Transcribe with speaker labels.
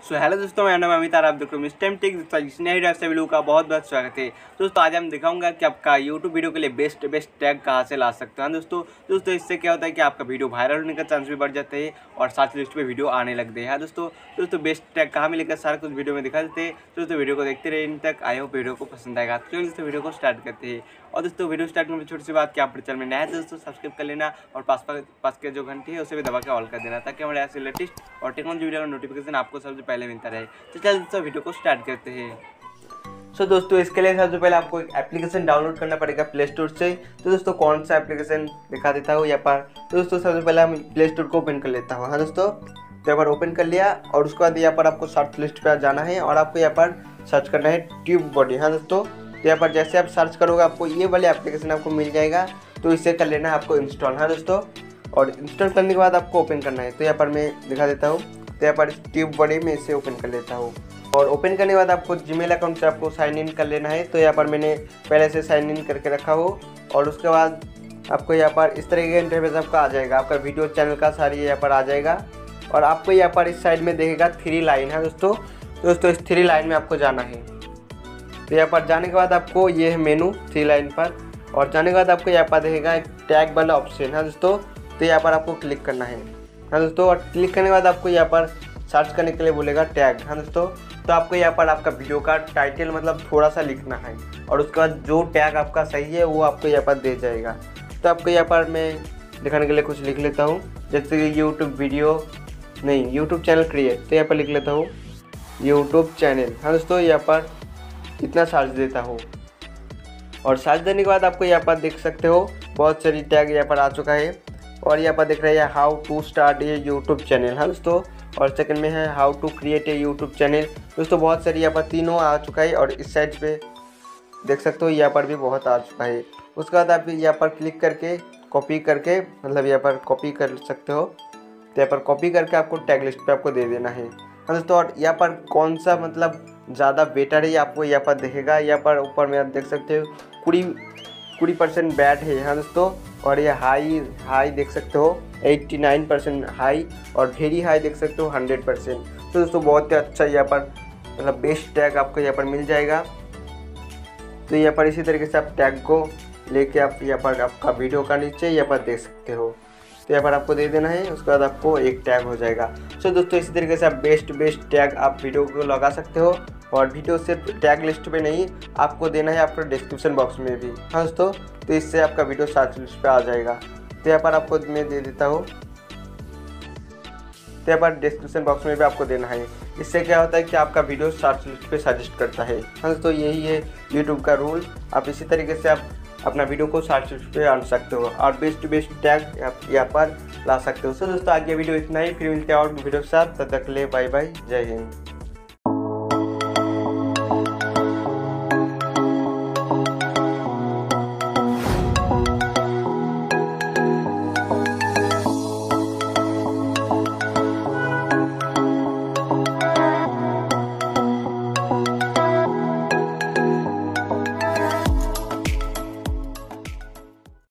Speaker 1: So hello दोस्तों, मेरा नाम अमित और आप देख रहे हो टाइम टेक। नए सभी लोगों का बहुत बहुत स्वागत है। दोस्तों आज हम दिखाऊंगा कि आपका यूट्यूब वीडियो के लिए बेस्ट टैग कहाँ से ला सकते हैं। दोस्तों इससे क्या होता है कि आपका वीडियो वायरल होने का चांस भी बढ़ जाता है और साथ लिस्ट पे वीडियो आने लगते हैं। दोस्तों बेस्ट टैग कहाँ मिलेगा सारा कुछ वीडियो में दिखा देते हैं। दोस्तों वीडियो को देखते रहे इन तक। आई होप वीडियो को पसंद आएगा। तो दोस्तों वीडियो को स्टार्ट करते हैं। और दोस्तों वीडियो स्टार्ट में छोटी सी बात कि आप चैनल में नया है दोस्तों सब्सक्राइब कर लेना और पास के जो घंटी है उसे भी दबा के ऑल कर देना, ताकि हमारे ऐसे लेटेस्ट और टेक्नोलॉजी वीडियो का नोटिफिकेशन आपको सबसे पहले मिलता रहे। तो चलिए दोस्तों वीडियो को स्टार्ट करते हैं। दोस्तों इसके लिए सबसे पहले आपको एक एप्लीकेशन डाउनलोड करना पड़ेगा प्ले स्टोर से। तो दोस्तों कौन सा एप्लीकेशन दिखा देता हूँ यहाँ पर। तो दोस्तों सबसे पहले हम प्ले स्टोर को ओपन कर लेता हूँ। हाँ दोस्तों, तो यहाँ पर ओपन कर लिया और उसके बाद यहाँ पर आपको सर्च लिस्ट पर जाना है और आपको यहाँ पर सर्च करना है ट्यूब बॉडी। हाँ दोस्तों, तो यहाँ पर जैसे आप सर्च करोगे आपको ये वाले एप्लीकेशन आपको मिल जाएगा। तो इसे कर लेना है आपको इंस्टॉल। हाँ दोस्तों, और इंस्टॉल करने के बाद आपको ओपन करना है। तो यहाँ पर मैं दिखा देता हूँ। तो यहाँ पर ट्यूब बॉडी में इसे ओपन कर लेता हूँ और ओपन करने के बाद आपको जीमेल अकाउंट से आपको साइन इन कर लेना है। तो यहाँ पर मैंने पहले से साइन इन करके रखा हो और उसके बाद आपको यहाँ पर इस तरह का इंटरफेस आपका आ जाएगा। आपका वीडियो चैनल का सारी यहाँ पर आ जाएगा और आपको यहाँ पर इस साइड में देखेगा 3 लाइन है दोस्तों इस 3 लाइन में आपको जाना है। तो यहाँ पर जाने के बाद आपको ये है मेनू 3 लाइन पर, और जाने के बाद आपको यहाँ पर देखेगा एक टैग वाला ऑप्शन है दोस्तों। तो यहाँ पर आपको क्लिक करना है। हाँ दोस्तों, और क्लिक करने के बाद आपको यहाँ पर सर्च करने के लिए बोलेगा टैग। हाँ दोस्तों, तो आपको यहाँ पर आपका वीडियो का टाइटल मतलब थोड़ा सा लिखना है और उसके बाद जो टैग आपका सही है वो आपको यहाँ पर दे जाएगा। तो आपको यहाँ पर मैं दिखाने के लिए कुछ लिख लेता हूँ, जैसे कि यूट्यूब चैनल क्रिएट। तो यहाँ पर लिख लेता हूँ यूट्यूब चैनल। हाँ दोस्तों, यहाँ पर इतना सर्च देता हूँ और सर्च देने के बाद आपको यहाँ पर देख सकते हो बहुत सारी टैग यहाँ पर आ चुका है। और यहाँ पर दिख रहा है how to start a YouTube channel. हाँ दोस्तों, और सेकंड में है how to create a YouTube channel. दोस्तों बहुत सारी यहाँ पर तीनों आ चुका है और इस साइड पे देख सकते हो यहाँ पर भी बहुत आ चुका है। उसके बाद आप यहाँ पर क्लिक करके कॉपी करके मतलब यहाँ पर कॉपी कर सकते हो। तो यहाँ पर कॉपी करके आपको टैग लिस्ट पे आपको दे देना है। हाँ दोस्तों, और यहाँ पर कौन सा मतलब ज़्यादा बेटर है आपको यहाँ पर दिखेगा। यहाँ पर ऊपर में आप देख सकते हो 20% बैड है। हाँ दोस्तों, और ये हाई देख सकते हो 89% हाई और वेरी हाई देख सकते हो 100%। तो दोस्तों बहुत ही अच्छा यहाँ पर मतलब बेस्ट टैग आपको यहाँ पर मिल जाएगा। तो यहाँ पर इसी तरीके से आप टैग को लेके आप यहाँ पर आपका वीडियो का नीचे यहाँ पर देख सकते हो। तो यहाँ पर आपको दे देना है, उसके बाद आपको एक टैग हो जाएगा। सो दोस्तों इसी तरीके से आप बेस्ट टैग आप वीडियो को लगा सकते हो और वीडियो सिर्फ टैग लिस्ट पे नहीं आपको देना है आपको डिस्क्रिप्शन बॉक्स में भी। हाँ दोस्तों, तो इससे आपका वीडियो सर्च लिस्ट पे आ जाएगा। तो यहाँ पर आपको मैं दे देता हूँ। तो यहाँ पर डिस्क्रिप्शन बॉक्स में भी आपको देना है। इससे क्या होता है कि आपका वीडियो सर्च लिस्ट पे सजेस्ट करता है। हाँ दोस्तों, यही है यूट्यूब का रूल। आप इसी तरीके से आप अपना वीडियो को सर्च लिस्ट पे आन सकते हो और बेस्ट टैग आप यहाँ पर ला सकते हो। सो दोस्तों आज ये वीडियो इतना ही, फिर मिलते हैं और वीडियो के साथ। तब तक के लिए बाय बाय, जय हिंद।